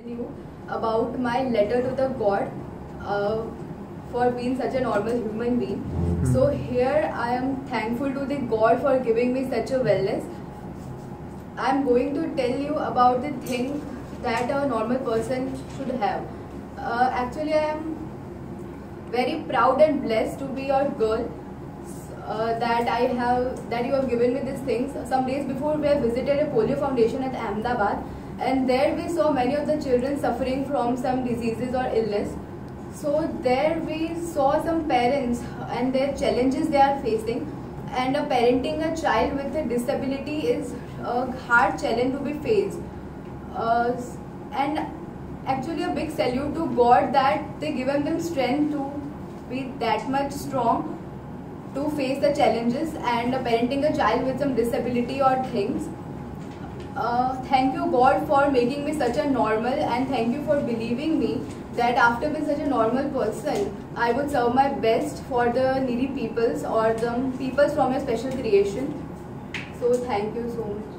you about my letter to the God for being such a normal human being. So here I am thankful to the God for giving me such a wellness. I am going to tell you about the thing that a normal person should have. Actually, I am very proud and blessed to be your girl. That you have given me these things. Some days before, we have visited a polio foundation at Ahmedabad, and there we saw many of the children suffering from some diseases or illness. So there we saw some parents and their challenges they are facing, and parenting a child with a disability is a hard challenge to be faced. And actually a big salute to God that they given them strength to be that much strong to face the challenges and parenting a child with some disability or things. Thank you God for making me such a normal, and thank you for believing me that after being such a normal person, I would serve my best for the needy peoples or the peoples from your special creation. So thank you so much.